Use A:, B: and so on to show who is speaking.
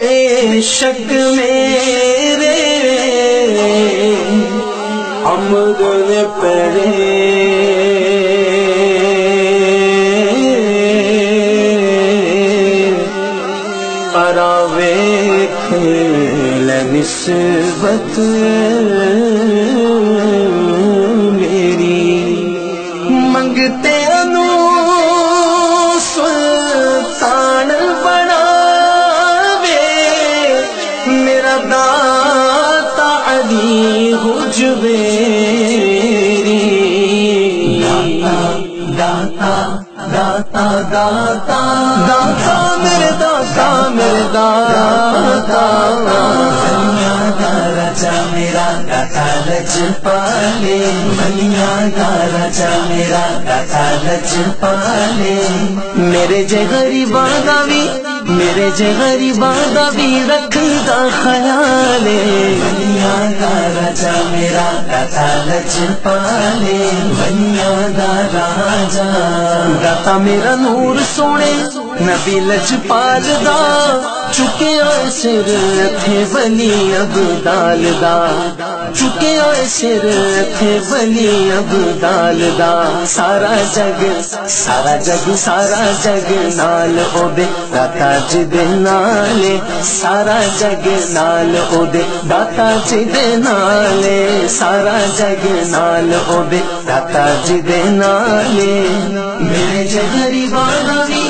A: بے شک میرے عمر نے پڑے پراوے کھیل نسبت میری منگتے انو سلطان بناوے میرا داتا علی حجویری داتا داتا داتا داتا میرے داتا میرے داتا راجا میرا داتا لجپالے بنیا کا راجا میرا داتا لجپالے میرے جے غریباں دا بھی میرے جے غریباں دا بھی رکھدا خیال بنیا کا راجا میرا داتا لجپالے بنیا دا راجا داتا میرا نور سونے نبی لجپال دا چکیا سر تھے ولی ابدال دا چکیا سر تھے ولی ابدال دا سارا جگ سارا جگ سارا جگ نال او دے داتا جی دے نالے سارا جگ نال او دے داتا جی دے نالے سارا جگ نال او دے داتا جی دے نالے میرے جے غریباں دا